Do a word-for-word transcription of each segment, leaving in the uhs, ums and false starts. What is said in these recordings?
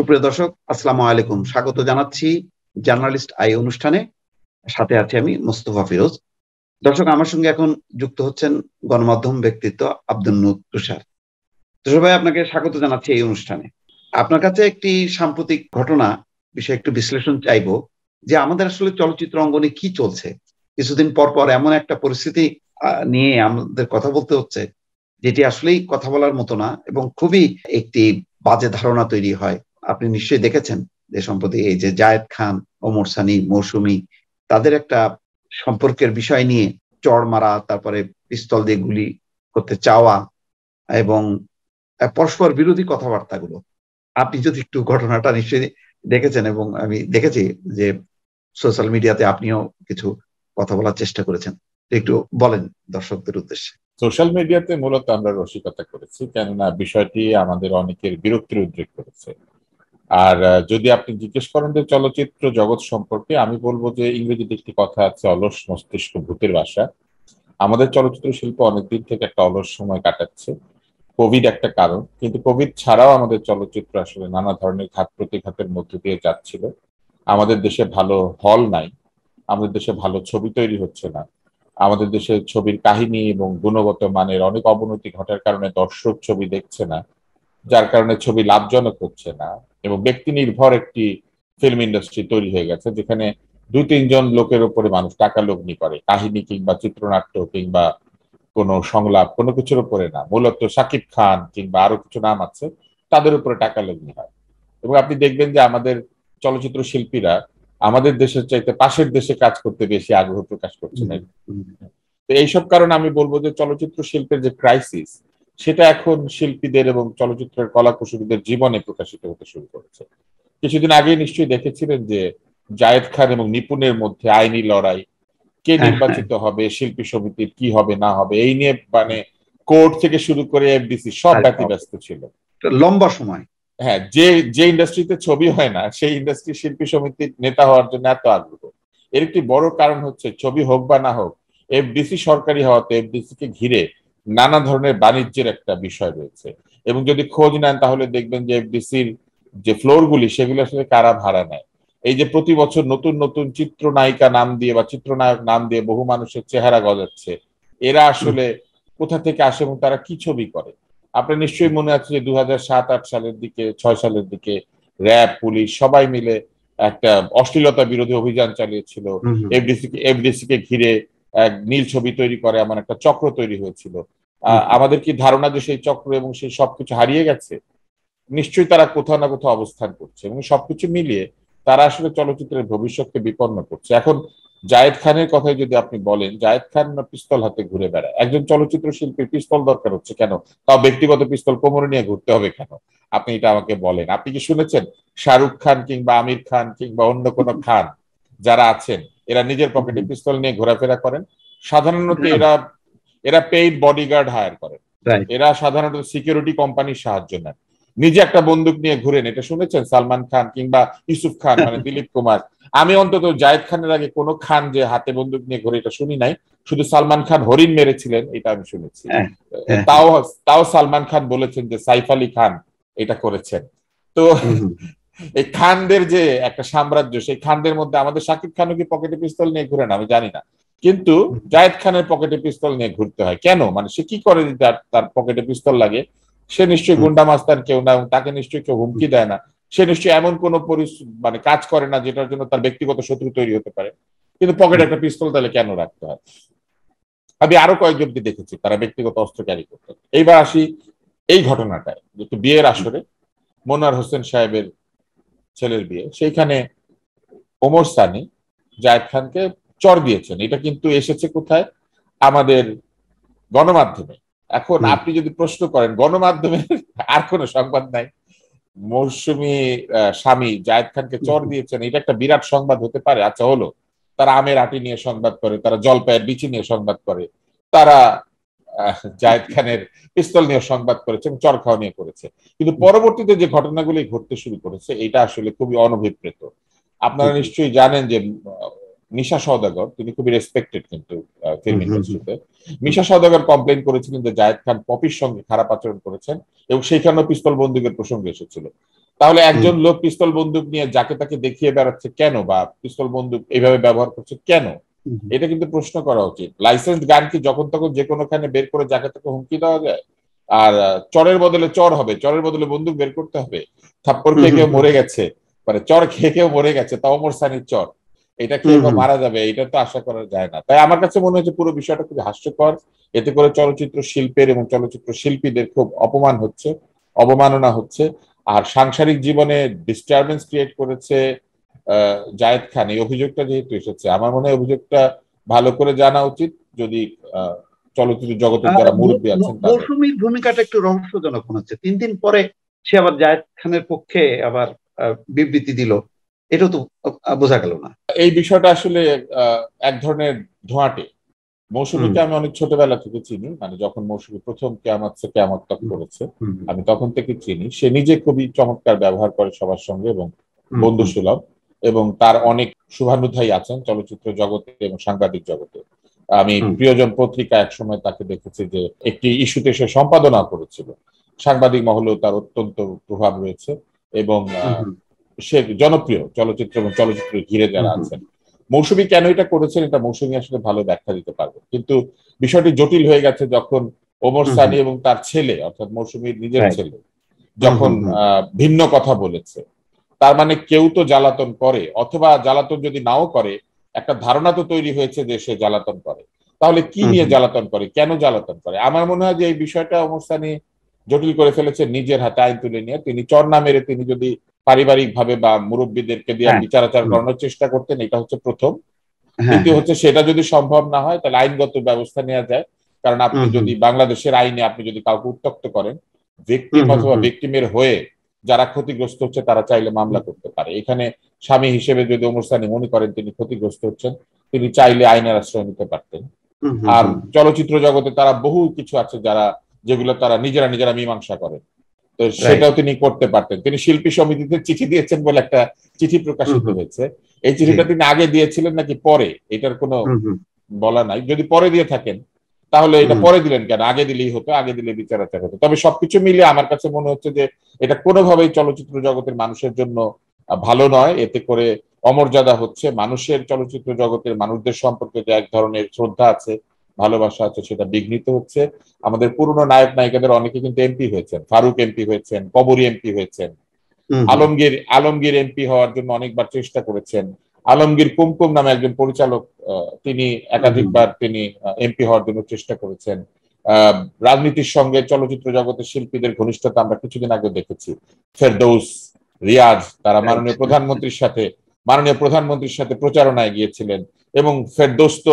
সুপ্রিয় দর্শক, আসসালামু আলাইকুম। স্বাগত জানাচ্ছি জার্নালিস্ট আই অনুষ্ঠানে। সাথে আছি আমি মোস্তফা ফিরোজ। দর্শক, আমার সঙ্গে এখন যুক্ত হচ্ছেন গণমাধ্যম ব্যক্তিত্ব আব্দুল নূর তুষার। তুষার ভাই, আপনাকে স্বাগত জানাচ্ছি এই অনুষ্ঠানে। আপনার কাছে একটি সাম্প্রতিক ঘটনা বিষয়ে একটু বিশ্লেষণ চাইবো যে আমাদের আসলে চলচ্চিত্র অঙ্গনে কি চলছে। কিছুদিন পর পর এমন একটা পরিস্থিতি আহ, নিয়ে আমাদের কথা বলতে হচ্ছে যেটি আসলেই কথা বলার মতো না এবং খুবই একটি বাজে ধারণা তৈরি হয়। আপনি নিশ্চয়ই দেখেছেন যে সম্প্রতি এই যে জায়েদ খান, ওমর সানি, মৌসুমী, তাদের একটা সম্পর্কের বিষয় নিয়ে চড় মারা, তারপরে পিস্তল দিয়ে গুলি করতে চাওয়া এবং পরস্পর বিরোধী কথাবার্তাগুলো। আপনি যদি একটু ঘটনাটা নিশ্চয়ই দেখেছেন এবং আমি দেখেছি যে সোশ্যাল মিডিয়াতে আপনিও কিছু কথা বলার চেষ্টা করেছেন, একটু বলেন দর্শকদের উদ্দেশ্যে। সোশ্যাল মিডিয়াতে মূলত আমরা রসিকতা করেছি, কেননা বিষয়টি আমাদের অনেকের বিরক্তির উদ্রেক করেছে। আর যদি আপনি জিজ্ঞেস করেন যে চলচ্চিত্র জগৎ সম্পর্কে, আমি বলবো যে ইংরেজিতে একটি কথা আছে, অলস মস্তিষ্ক ভূতের বাসা। আমাদের চলচ্চিত্র শিল্প অনেকদিন থেকে একটা অলস সময় কাটাচ্ছে। কোভিড একটা কারণ, কিন্তু কোভিড ছাড়াও আমাদের চলচ্চিত্র আসলে নানা ধরনের ঘাত প্রতিঘাতের মধ্য দিয়ে যাচ্ছিল। আমাদের দেশে ভালো হল নাই, আমাদের দেশে ভালো ছবি তৈরি হচ্ছে না, আমাদের দেশে ছবির কাহিনী এবং গুণগত মানের অনেক অবনতি ঘটার কারণে দর্শক ছবি দেখছে না, যার কারণে ছবি লাভজনক হচ্ছে না এবং ব্যক্তি নির্ভর একটি ফিল্ম ইন্ডাস্ট্রি তৈরি হয়ে গেছে, যেখানে দুই তিনজন লোকের উপরে মানুষ টাকা লগ্নি করে, কাহিনী কিংবা চিত্রনাট্য কিংবা কোনো সংলাপ কোনো কিছুর উপরে না, মূলত শাকিব খান কিংবা আরো কিছু নাম আছে তাদের উপরে টাকা লগ্নি হয়। এবং আপনি দেখবেন যে আমাদের চলচ্চিত্র শিল্পীরা আমাদের দেশের চাইতে পাশের দেশে কাজ করতে বেশি আগ্রহ প্রকাশ করছে না। তো এইসব কারণে আমি বলবো যে চলচ্চিত্র শিল্পের যে ক্রাইসিস, সেটা এখন শিল্পীদের এবং চলচ্চিত্রের কলাকুশলীদের জীবনে প্রকাশিত হতে শুরু করেছে। কিছুদিন আগে নিশ্চয়ই দেখেছিলেন যে জায়েদ খান এবং নিপুণের মধ্যে আইনি লড়াই, কে নির্বাচিত হবে, শিল্পী সমিতির কি হবে না হবে, এই নিয়ে মানে কোর্ট থেকে শুরু করে এফডিসি সব ব্যতিব্যস্ত ছিল লম্বা সময়। হ্যাঁ, যে যে ইন্ডাস্ট্রিতে ছবি হয় না সেই ইন্ডাস্ট্রি শিল্পী সমিতির নেতা হওয়ার জন্য এত আগ্রহ। এর একটি বড় কারণ হচ্ছে ছবি হোক বা না হোক, এফডিসি সরকারি হওয়াতে এফডিসি কে ঘিরে নানা ধরনের বাণিজ্যের একটা বিষয় রয়েছে। এবং যদি খোঁজ নেন তাহলে দেখবেন যে এফডিসির যে ফ্লোর গুলি সেগুলো আসলে কারা ভাড়া নেয়। এই যে প্রতি বছর নতুন নতুন চিত্রনায়িকা নাম দিয়ে বা চিত্রনায়ক নাম দিয়ে বহু মানুষের চেহারা গজাচ্ছে, এরা আসলে কোথা থেকে আসে এবং তারা কি ছবি করে। আপনার নিশ্চয়ই মনে আছে যে দুই হাজার সাত আট সালের দিকে, ছয় সালের দিকে র্যাব, পুলিশ সবাই মিলে একটা অশ্লীলতা বিরোধী অভিযান চালিয়েছিল। এফডিসি এফডিসি কে ঘিরে এক নীল ছবি তৈরি করে এমন একটা চক্র তৈরি হয়েছিল। আমাদের কি ধারণা যে সেই চক্র এবং সেই সবকিছু হারিয়ে গেছে? নিশ্চয়ই তারা কোথাও না কোথাও অবস্থান করছে এবং সবকিছু মিলিয়ে তারা আসলে চলচ্চিত্রের ভবিষ্যৎকে বিপন্ন করছে। এখন জায়েদ খানের কথাই যদি আপনি বলেন, জায়েদ খান পিস্তল হাতে ঘুরে বেড়ায়, একজন চলচ্চিত্র শিল্পীর পিস্তল দরকার হচ্ছে কেন? তাও ব্যক্তিগত পিস্তল কোমরে নিয়ে ঘুরতে হবে কেন? আপনি এটা আমাকে বলেন। আপনি কি শুনেছেন শাহরুখ খান কিংবা আমির খান কিংবা অন্য কোনো খান যারা আছেন এরা নিজের পকেটে পিস্তল নিয়ে ঘোরাফেরা করেন? সাধারণত এরা এরা পেইড বডিগার্ড হায়ার করেন, এরা সাধারণত সিকিউরিটি কোম্পানির সাহায্য নেন, নিজে একটা বন্দুক নিয়ে ঘুরেন। এটা শুনেছেন সালমান খান কিংবা ইউসুফ খান মানে দিলীপ কুমার? আমি অন্তত জায়েদ খানের আগে কোনো খান যে হাতে বন্দুক নিয়ে ঘুরে এটা শুনি নাই। শুধু সালমান খান হরিণ মেরেছিলেন এটা আমি শুনেছি। তাও তাও সালমান খান বলেছেন যে সাইফ আলী খান এটা করেছেন। তো এই খানদের যে একটা সাম্রাজ্য, সেই খানদের মধ্যে আমাদের শাকিব খানও কি পকেটে পিস্তল নিয়ে ঘুরে না আমি জানি না, কিন্তু জায়েদ খানের পকেটে পিস্তল নিয়ে ঘুরতে হয় কেন? মানে সে কি করে তার পকেটে পিস্তল লাগে? সে নিশ্চয়ই গুন্ডা মাস্তান কেউ না এবং তাকে নিশ্চয়ই কেউ হুমকি দেয় না। সে নিশ্চয়ই এমন কোন মানে কাজ করে না যেটার জন্য তার ব্যক্তিগত শত্রু তৈরি হতে পারে। কিন্তু পকেটে একটা পিস্তল তাহলে কেন রাখতে হয়? আমি আরো কয়েকজনকে দেখেছি তারা ব্যক্তিগত অস্ত্র ক্যারি করতেন। এইবার আসি এই ঘটনাটায়, একটু বিয়ের আসরে মনোয়ার হোসেন সাহেবের ছেলের বিয়ে, সেইখানে ওমর সানি জায়েদ খানকে চর দিয়েছেন। এটা কিন্তু এসেছে কোথায়? আমাদের গণমাধ্যমে। এখন আপনি যদি প্রশ্ন করেন গণমাধ্যমে আর কোনো সংবাদ নাই, মৌসুমি স্বামী জায়েদ খানকে চর দিয়েছেন, এটা একটা বিরাট সংবাদ হতে পারে? আচ্ছা হলো, তারা আমের আটি নিয়ে সংবাদ করে, তারা জলপাইয়ের বিচি নিয়ে সংবাদ করে, তারা জায়েদ খানের পিস্তল নিয়ে সংবাদ করেছে এবং চর খাওয়া নিয়ে করেছে। কিন্তু পরবর্তীতে যে ঘটনাগুলি ঘটতে শুরু করেছে এটা আসলে খুবই অনভিপ্রেত। আপনারা নিশ্চয়ই জানেন যে মিশা সওদাগর, তিনি খুবই রেসপেক্টেড কিন্তু ফিল্ম ইন্ডাস্ট্রিতে। মিশা সওদাগর কমপ্লেন করেছিলেন যে জায়েদ খান পপির সঙ্গে খারাপ আচরণ করেছেন এবং সেইখানেও পিস্তল বন্দুকের প্রসঙ্গ এসেছিল। তাহলে একজন লোক পিস্তল বন্দুক নিয়ে যাকে তাকে দেখিয়ে বেড়াচ্ছে কেন, বা পিস্তল বন্দুক এইভাবে ব্যবহার করছে কেন, এটা কিন্তু প্রশ্ন করা উচিত। লাইসেন্স গান কি যখন তখন যে কোনোখানে বের করে যাকে তাকে হুমকি দেওয়া যায়? আর চরের বদলে চর হবে, চরের বদলে বন্দুক বের করতে হবে? থাপ্পড় খেয়ে কেউ মরে গেছে, মানে চর খেয়ে কেউ মরে গেছে, তা ওমর সানির চর, এটা খেয়ে কেউ মারা যাবে, এটা তো আশা করা যায় না। তাই আমার কাছে মনে হচ্ছে পুরো বিষয়টা খুব হাস্যকর। এতে করে চলচ্চিত্র শিল্পের এবং চলচ্চিত্র শিল্পীদের খুব অপমান হচ্ছে, অবমাননা হচ্ছে। আর সাংসারিক জীবনে ডিস্টারবেন্স ক্রিয়েট করেছে জায়েদ খান। এই অভিযোগটা যেহেতু এসেছে, আমার মনে হয় অভিযোগটা ভালো করে জানা উচিত, যদি চলচ্চিত্র জগতের যারা মুরব্বী আছেন তাদের। মৌসুমীর ভূমিকাটা একটু রহস্যজনক মনে হচ্ছে। তিন দিন পরে সে আবার জায়েদ খানের পক্ষে আবার বিবৃতি দিল, এটাও তো বোঝা গেল না। এই বিষয়টা আসলে এক ধরনের ধোঁয়াটে। মৌসুমীকে আমি অনেক ছোটবেলা থেকে চিনি, মানে যখন মৌসুমী প্রথম কেয়ামত সে কেয়ামত তক করেছে আমি তখন থেকে চিনি। সে নিজে খুবই চমৎকার ব্যবহার করে সবার সঙ্গে এবং বন্ধু সুলভ, এবং তার অনেক শুভানুধ্যায়ী আছেন চলচ্চিত্র জগতে এবং সাংবাদিক জগতে। আমি প্রিয়জন পত্রিকা একসময় তাকে দেখেছি যে একটি ইস্যুতে সে সম্পাদনা করেছিল। সাংবাদিক মহলেও তার অত্যন্ত প্রভাব রয়েছে এবং সে জনপ্রিয় চলচ্চিত্র এবং চলচ্চিত্র ঘিরে যারা আছেন। মৌসুমী কেন এটা করেছেন এটা মৌসুমী আসলে ভালো ব্যাখ্যা দিতে পারবে, কিন্তু বিষয়টি জটিল হয়ে গেছে যখন ওমর সানি এবং তার ছেলে, অর্থাৎ মৌসুমীর নিজের ছেলে, যখন ভিন্ন কথা বলেছে। তার মানে কেউ তো জ্বালাতন করে, অথবা জ্বালাতন যদি নাও করে একটা ধারণা তো তৈরি হয়েছে যে সে জ্বালাতন করে। তাহলে কি নিয়ে জ্বালাতন করে, কেন জ্বালাতন করে? আমার মনে হয় যে এই বিষয়টা ওমর সানি জটিল করে ফেলেছে নিজের হাতে আইন তুলে নিয়ে। তিনি চর না মেরে তিনি যদি পারিবারিক ভাবে বা মুরব্বীদেরকে দিয়ে বিচারাচার করানোর চেষ্টা করতেন, এটা হচ্ছে প্রথম। দ্বিতীয় হচ্ছে সেটা যদি সম্ভব না হয় তাহলে আইনগত ব্যবস্থা নেওয়া যায়। কারণ আপনি যদি বাংলাদেশের আইনে আপনি যদি কাউকে উত্ত্যক্ত করেন, ভিকটিম অথবা ভিকটিমের হয়ে যারা ক্ষতিগ্রস্ত হচ্ছে তারা চাইলে মামলা করতে পারে। এখানে স্বামী হিসেবে যদি ওমর সানি মনে করেন তিনি ক্ষতিগ্রস্ত হচ্ছেন, তিনি চাইলে আইনের আশ্রয় নিতে পারতেন। আর চলচ্চিত্র জগতে তারা বহু কিছু আছে যারা যেগুলো তারা নিজেরা নিজেরা মীমাংসা করেন, তো সেটাও তিনি করতে পারতেন। তিনি শিল্পী সমিতিতে চিঠি দিয়েছেন বলে একটা চিঠি প্রকাশিত হয়েছে। এই চিঠিটা তিনি আগে দিয়েছিলেন নাকি পরে, এটার কোনো বলা নাই। যদি পরে দিয়ে থাকেন তাহলে এটা পরে দিলেন কেন? আগে দিলেই হতো, আগে দিলে বিচারাচার হতো। তবে সবকিছু মিলে আমার কাছে মনে হচ্ছে যে এটা কোনোভাবেই চলচ্চিত্র জগতের মানুষের জন্য ভালো নয়। এতে করে অমর্যাদা হচ্ছে মানুষের, চলচ্চিত্র জগতের মানুষদের সম্পর্কে যে এক ধরনের শ্রদ্ধা আছে, ভালোবাসা আছে, সেটা বিঘ্নিত হচ্ছে। আমাদের পুরনো নায়ক নায়িকাদের অনেকে কিন্তু এমপি হয়েছেন, ফারুক এমপি হয়েছেন, কবরী এমপি হয়েছেন, আলমগীর আলমগীর এমপি হওয়ার জন্য অনেকবার চেষ্টা করেছেন। আলমগীর কুমকুম নামে একজন পরিচালক, তিনি একাধিকবার তিনি এমপি হওয়ার জন্য চেষ্টা করেছেন। রাজনীতির সঙ্গে চলচ্চিত্র জগতের শিল্পীদের ঘনিষ্ঠতা আমরা কিছুদিন আগে দেখেছি। ফেরদৌস, রিয়াজ, তারা মাননীয় প্রধানমন্ত্রীর সাথে মাননীয় প্রধানমন্ত্রীর সাথে প্রচারণায় গিয়েছিলেন, এবং ফেরদৌস তো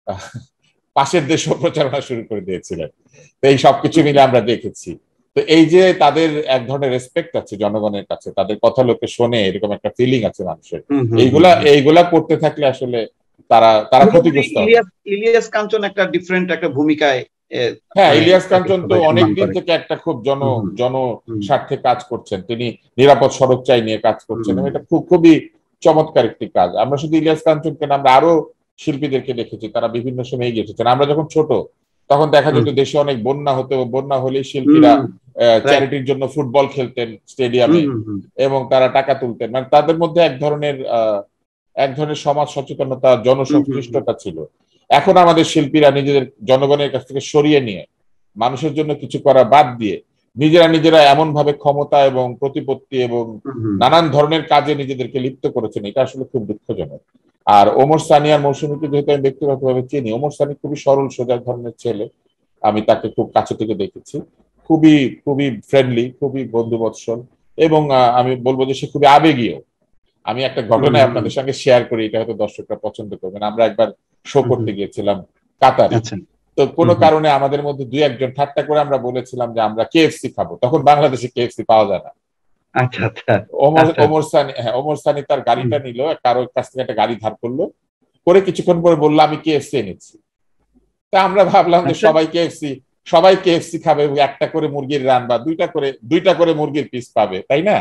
পাশের দেশেও প্রচারণা শুরু করে দিয়েছিলেন। তো এই সবকিছু মিলে আমরা দেখেছি। তো এই যে তাদের এক ধরনের রেসপেক্ট আছে জনগণের কাছে, তাদের কথা লোকে শোনে, এরকম একটা ফিলিং আছে মানুষের, এইগুলা এইগুলা করতে থাকলে আসলে তারা তারা ক্ষতিগ্রস্ত হবে। ইলিয়াস কাঞ্চন একটা ডিফারেন্ট একটা ভূমিকায়, হ্যাঁ, ইলিয়াস কাঞ্চন তো অনেকদিন থেকে একটা খুব জন জন স্বার্থে কাজ করছেন। তিনি নিরাপদ সড়ক চাই নিয়ে কাজ করছেন, এবং এটা খুব খুবই চমৎকার একটি কাজ। আমরা শুধু ইলিয়াস কাঞ্চনকে না, আমরা আরো শিল্পীদেরকে দেখেছি তারা বিভিন্ন সময় এগিয়ে এসেছেন। আমরা যখন ছোট তখন দেখা যেত দেশে অনেক বন্যা হতো, বন্যা হলেই শিল্পীরা চ্যারিটির জন্য ফুটবল খেলতেন স্টেডিয়ামে এবং তারা টাকা তুলতেন। মানে তাদের মধ্যে এক ধরনের এক ধরনের সমাজ সচেতনতা, জনসংশ্লিষ্টতা ছিল। এখন আমাদের শিল্পীরা নিজেদের জনগণের কাছ থেকে সরিয়ে নিয়ে মানুষের জন্য কিছু করা বাদ দিয়ে নিজেরা নিজেরা এমন ভাবে ক্ষমতা এবং প্রতিপত্তি এবং নানান ধরনের কাজে নিজেদেরকে লিপ্ত করেছেন। এটা আসলে খুব দুঃখজনক। আর ওমর সানি আর মৌসুমীকে যেহেতু আমি ব্যক্তিগতভাবে চিনি, ওমর সানি খুবই সরল সোজা ধরনের ছেলে। আমি তাকে খুব কাছে থেকে দেখেছি, খুবই খুবই ফ্রেন্ডলি, খুবই বন্ধুবৎসল, এবং আমি বলবো যে সে খুবই আবেগীয়। আমি একটা ঘটনা আপনাদের সঙ্গে শেয়ার করি, এটা হয়তো দর্শকরা পছন্দ করবেন। আমরা একবার শো করতে গিয়েছিলাম কাতারে। তো কোনো কারণে আমাদের মধ্যে দুই একজন ঠাট্টা করে আমরা বলেছিলাম যে আমরা কেএফসি খাবো। তখন বাংলাদেশে কেএফসি পাওয়া যায় না। আচ্ছা আচ্ছা। ওমর ওমর সানি হ্যাঁ ওমর সানি তার গাড়িটা নিল, কারোর কাছ থেকে একটা গাড়ি ধার করলো, করে কিছুক্ষণ পরে বললো আমি কেএফসি এনেছি। তা আমরা ভাবলাম যে সবাই কেএফসি সবাই কেএফসি খাবে, একটা করে মুরগির রান বা দুইটা করে দুইটা করে মুরগির পিস পাবে, তাই না?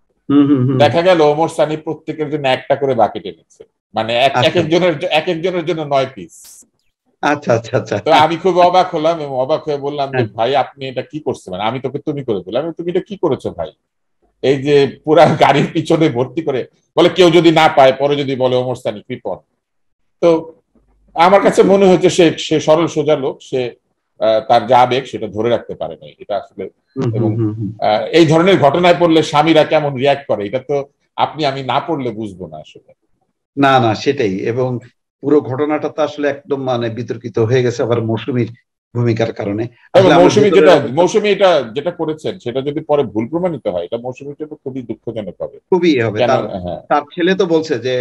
দেখা গেল ওমর সানি প্রত্যেকের জন্য একটা করে বাকেট এনেছে, মানে এক একজনের এক একজনের জন্য নয় পিস। আচ্ছা আচ্ছা আচ্ছা। তো আমি খুব অবাক হলাম এবং অবাক হয়ে বললাম যে ভাই আপনি এটা কি করছেন? মানে আমি তোকে তুমি করে বললাম, তুমি এটা কি করেছো ভাই? এই যে পুরা গাড়ির পিছনে ভর্তি করে বলে কেউ যদি না পায় পরে যদি বলে ওমর সানি কৃপণ। তো আমার কাছে মনে হচ্ছে সে সে সরল সোজা লোক, সে তার যা আবেগ সেটা ধরে রাখতে পারে না এটা আসলে। এবং এই ধরনের ঘটনায় পড়লে স্বামীরা কেমন রিয়াক্ট করে এটা তো আপনি আমি না পড়লে বুঝবো না আসলে। না না সেটাই, এবং পুরো ঘটনাটা তো আসলে একদম মানে বিতর্কিত হয়ে গেছে আবার মৌসুমীর ভূমিকার কারণে। মৌসুমী যেটা মৌসুমী এটা যেটা করেছেন সেটা যদি পরে ভুল প্রমাণিত হয় এটা মৌসুমীর জন্য খুবই দুঃখজনক হবে। খুবই হবে। তার ছেলে তো বলছে যে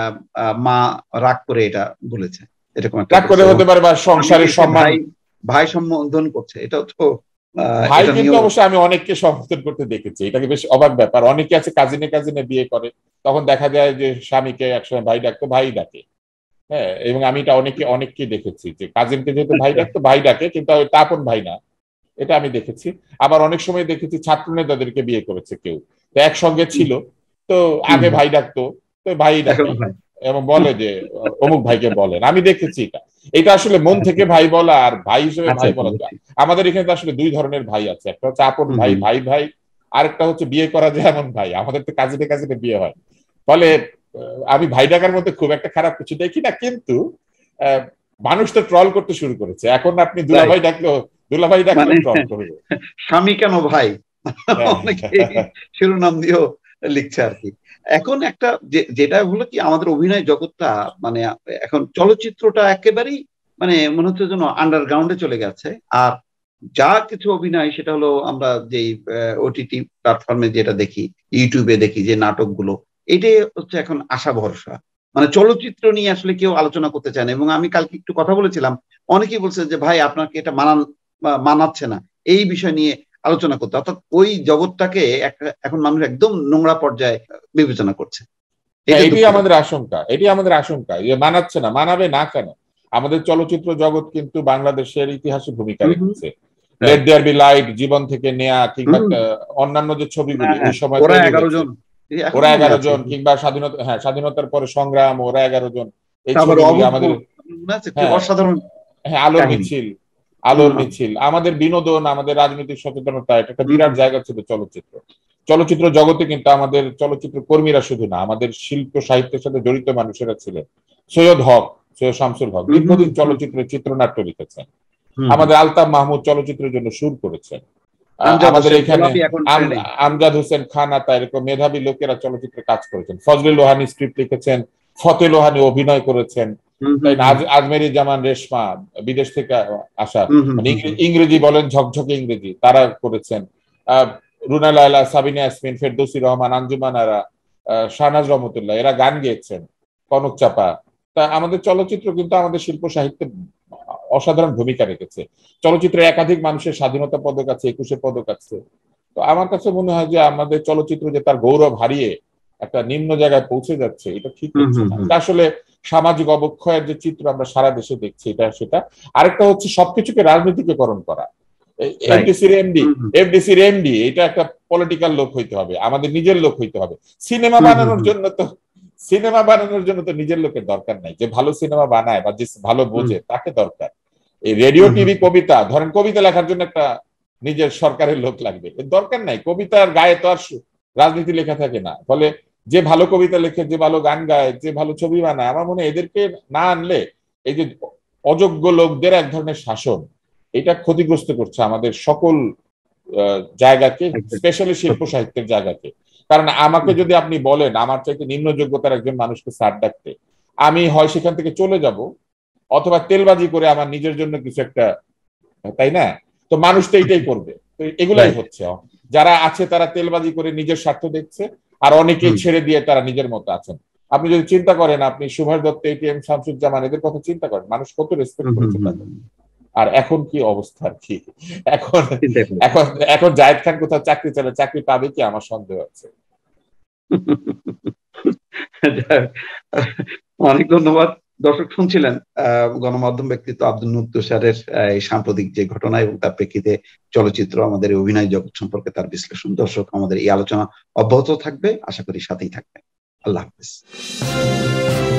মা রাগ করে এটা বলেছে, এরকম একটা রাগ করে হতে পারে, বা সংসারের সম্মান ভাই সম্বোধন করছে, এটাও তো ভাই। কিন্তু অবশ্যই আমি অনেককে সম্বোধন করতে দেখেছি, এটাকে বেশ অবাক ব্যাপার। অনেকে আছে কাজিনে কাজিনে বিয়ে করে, তখন দেখা যায় যে স্বামীকে একসময় ভাই ডাকতো ভাই ডাকে। হ্যাঁ, এবং আমি এটা অনেকে অনেককে দেখেছি যে কাজিনকে যেহেতু ভাই ডাকতো ভাই ডাকে, কিন্তু আপন ভাই না, এটা আমি দেখেছি। আবার অনেক সময় দেখেছি ছাত্র নেতাদেরকে বিয়ে করেছে কেউ, তো একসঙ্গে ছিল, তো আগে ভাই ডাকতো তো ভাই ডাকে এবং বলে যে অমুক ভাইকে বলেন। আমি দেখেছি এটা এটা আসলে মন থেকে ভাই বলা আর ভাই হিসেবে ভাই বলা। আমাদের এখানে তো আসলে দুই ধরনের ভাই আছে, একটা হচ্ছে আপন ভাই ভাই ভাই, আরেকটা হচ্ছে বিয়ে করা যায় এমন ভাই। আমাদের তো কাজিনে কাজিনে বিয়ে হয়, ফলে আমি ভাই ডাকার মধ্যে খুব একটা খারাপ কিছু দেখি না। কিন্তু মানুষ তো ট্রল করতে শুরু করেছে এখন, আপনি দুলাভাই ডাকলেও দুলাভাই ডাকলেও ট্রল করবে, স্বামী কেন ভাই অনেকে শিরোনাম দিয়েও লিখছে আর কি। এখন একটা যেটা হলো কি, আমাদের অভিনয় জগৎটা মানে এখন চলচ্চিত্রটা একেবারেই মানে মনে হচ্ছে যেন আন্ডারগ্রাউন্ডে চলে গেছে। আর যা কিছু অভিনয় সেটা হলো আমরা যেই ওটিটি প্ল্যাটফর্মে যেটা দেখি, ইউটিউবে দেখি যে নাটকগুলো, এটাই হচ্ছে এখন আশা ভরসা। মানে চলচ্চিত্র নিয়ে আসলে কেউ আলোচনা করতে চায় না। এবং আমি কালকে একটু কথা বলেছিলাম, অনেকেই বলছে যে ভাই আপনাকে এটা মানান মানাচ্ছে না এই বিষয় নিয়ে আলোচনা করতে। অর্থাৎ ওই জগৎটাকে এখন মানুষ একদম নোংরা পর্যায়ে বিবেচনা করছে। এটি আমাদের আশঙ্কা, এটি আমাদের আশঙ্কা যে মানাচ্ছে না, মানাবে না কেন? আমাদের চলচ্চিত্র জগৎ কিন্তু বাংলাদেশের ইতিহাসে ভূমিকা রেখেছে। লেট দেয়ার বি লাইট, জীবন থেকে নেয়া, কিংবা অন্যান্য যে ছবিগুলি ওই সময় ওরা এগারো জন ওরা এগারো জন কিংবা স্বাধীনতা হ্যাঁ স্বাধীনতার পরে সংগ্রাম, ওরা এগারো জন, এই ছবিগুলি আমাদের অসাধারণ। হ্যাঁ, আলোর মিছিল, আলোর মিছিল আমাদের বিনোদন, আমাদের রাজনৈতিক সচেতনতা, এটা একটা বিরাট জায়গা ছিল চলচ্চিত্র। চলচ্চিত্র জগতে কিন্তু আমাদের চলচ্চিত্র কর্মীরা শুধু না, আমাদের শিল্প সাহিত্যের সাথে জড়িত মানুষেরা ছিলেন। সৈয়দ হক, সৈয়দ শামসুল হক দীর্ঘদিন চলচ্চিত্রে চিত্রনাট্য লিখেছেন। আমাদের আলতাফ মাহমুদ চলচ্চিত্রের জন্য সুর করেছেন। আমাদের এখানে আমজাদ হোসেন খান আতা, এরকম মেধাবী লোকেরা চলচ্চিত্রে কাজ করেছেন। ফজলে লোহানী স্ক্রিপ্ট লিখেছেন, ফতে লোহানী অভিনয় করেছেন, আজমেরি জামান রেশমা বিদেশ থেকে আসা, মানে ইংরেজি বলেন ঝকঝকে ইংরেজি, তারা করেছেন। রুনা লায়লা, সাবিনা ইয়াসমিন, ফেরদৌসী রহমান, আঞ্জুমান আরা, শাহনাজ রহমতুল্লাহ, এরা গান গেয়েছেন, কনক চাপা। তা আমাদের চলচ্চিত্র কিন্তু আমাদের শিল্প সাহিত্যে অসাধারণ ভূমিকা রেখেছে। চলচ্চিত্রে একাধিক মানুষের স্বাধীনতা পদক আছে, একুশে পদক আছে। তো আমার কাছে মনে হয় যে আমাদের চলচ্চিত্র যে তার গৌরব হারিয়ে একটা নিম্ন জায়গায় পৌঁছে যাচ্ছে, এটা ঠিক হচ্ছে না। এটা আসলে সামাজিক অবক্ষয়ের যে চিত্র আমরা সারা দেশে দেখছি, এটা সেটা। আরেকটা হচ্ছে সবকিছুকে রাজনীতিকরণ করা। এফডিসির এমডি এফডিসির এমডি এটা একটা পলিটিক্যাল লোক হইতে হবে, আমাদের নিজের লোক হইতে হবে। সিনেমা বানানোর জন্য তো সিনেমা বানানোর জন্য তো নিজের লোকের দরকার নাই, যে ভালো সিনেমা বানায় বা যে ভালো বোঝে তাকে দরকার। এই রেডিও টিভি কবিতা, ধরেন কবিতা লেখার জন্য একটা নিজের সরকারের লোক লাগবে, এর দরকার নাই। কবিতার গায়ে তো আর রাজনীতি লেখা থাকে না। ফলে যে ভালো কবিতা লেখে, যে ভালো গান গায়, যে ভালো ছবি বানায়, আমার মনে হয় এদেরকে না আনলে এই যে অযোগ্য লোকদের এক ধরনের শাসন, এটা ক্ষতিগ্রস্ত করছে আমাদের সকল জায়গাকে, স্পেশালি শিল্প সাহিত্যের জায়গাকে। কারণ আমাকে যদি আপনি বলেন আমার চাইতে নিম্ন যোগ্যতার একজন মানুষকে স্যার ডাকতে, আমি হয় সেখান থেকে চলে যাব, অথবা তেলবাজি করে আমার নিজের জন্য কিছু একটা, তাই না? তো মানুষ তো এইটাই করবে। তো এগুলাই হচ্ছে, যারা আছে তারা তেলবাজি করে নিজের স্বার্থ দেখছে, আর অনেকেই ছেড়ে দিয়ে তারা নিজের মতো আছেন। আপনি যদি চিন্তা করেন, আপনি সুভাষ দত্ত, এটিএম শামসুজ্জামান, এদের কথা চিন্তা করেন, মানুষ কত রেসপেক্ট করেছে তাদের। আর এখন কি অবস্থা আর কি, এখন এখন এখন জায়েদ খান কোথাও চাকরি চলে, চাকরি পাবে কি আমার সন্দেহ আছে। অনেক ধন্যবাদ। দর্শক শুনছিলেন গণমাধ্যম ব্যক্তিত্ব আব্দুল নূর তুষারের এই সাম্প্রতিক যে ঘটনা এবং তার প্রেক্ষিতে চলচ্চিত্র, আমাদের অভিনয় জগৎ সম্পর্কে তার বিশ্লেষণ। দর্শক, আমাদের এই আলোচনা অব্যাহত থাকবে, আশা করি সাথেই থাকবে। আল্লাহ হাফেজ।